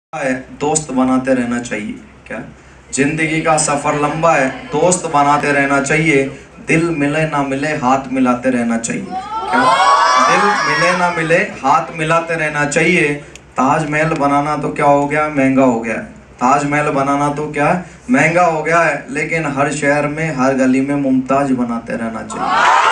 है दोस्त बनाते रहना चाहिए। क्या जिंदगी का सफर लंबा है, दोस्त बनाते रहना चाहिए। दिल मिले ना मिले हाथ मिलाते रहना चाहिए। क्या दिल मिले ना मिले हाथ मिलाते रहना चाहिए। ताजमहल बनाना तो क्या हो गया, महंगा हो गया है। ताजमहल बनाना तो क्या महंगा हो गया है, लेकिन हर शहर में हर गली में मुमताज बनाते रहना चाहिए।